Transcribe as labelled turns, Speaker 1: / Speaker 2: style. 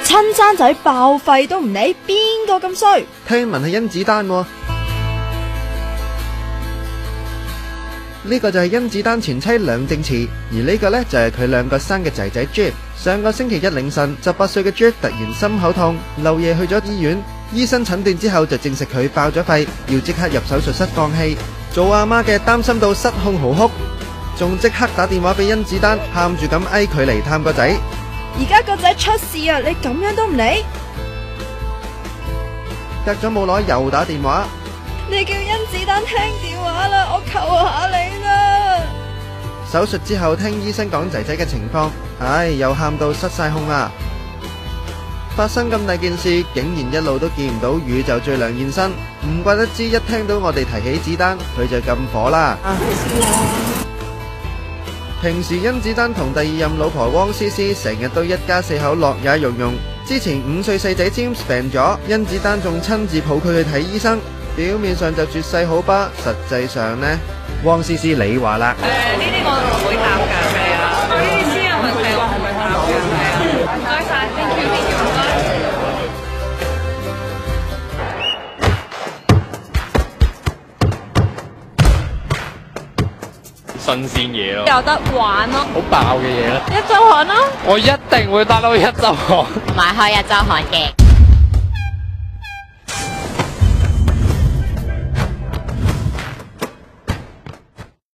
Speaker 1: 親生仔爆肺都唔理，邊個咁衰？
Speaker 2: 聽聞係甄子丹喎。呢個就係甄子丹前妻梁靜茹，而呢個呢，就係佢兩個生嘅仔仔 Jeff。上個星期一凌晨，18歲嘅 Jeff 突然心口痛，漏夜去咗醫院，醫生診斷之後就證實佢爆咗肺，要即刻入手術室放氣。做阿媽嘅擔心到失控嚎哭，仲即刻打電話俾甄子丹，喊住咁嗌佢嚟探個仔。
Speaker 1: 而家個仔出事啊，你咁樣都唔理？
Speaker 2: 隔咗冇耐又打電話。
Speaker 1: 你叫甄子丹聽電話啦，我求下你啦！
Speaker 2: 手術之後聽醫生講仔仔嘅情況，唉，又喊到失晒控啦！發生咁大件事，竟然一路都見唔到宇宙最亮現身，唔怪得知一聽到我哋提起子丹，佢就咁火啦。平時甄子丹同第二任老婆汪詩詩成日都一家四口樂也融融。之前5歲細仔 James 病咗，甄子丹仲親自抱佢去睇醫生。表面上就絕世好爸，實際上呢，汪詩詩你話啦。
Speaker 3: 呢啲我唔會答㗎，係啊。呢啲私人問題我唔會答㗎，係啊。唔該晒 thank you， 唔
Speaker 4: 該。新鮮嘢咯，
Speaker 3: 有得玩咯，
Speaker 4: 好爆嘅嘢啦！
Speaker 3: 一週刊咯，
Speaker 4: 我一定會答到一週刊，
Speaker 5: 買開一週刊嘅。